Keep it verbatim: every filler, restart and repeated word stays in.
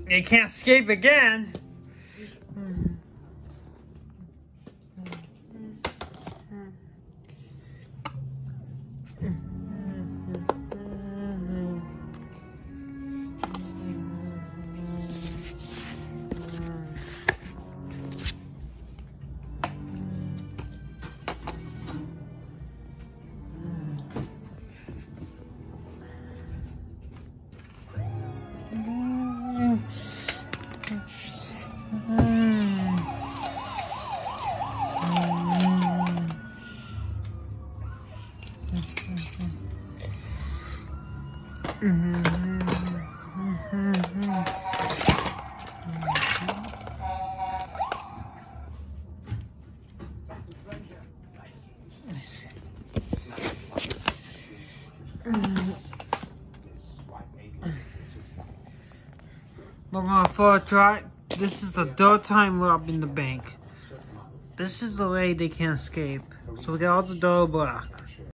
They can't escape again. We're going for a try. This is the third time robbing the bank. This is the way they can't escape. So we got all the door blocked.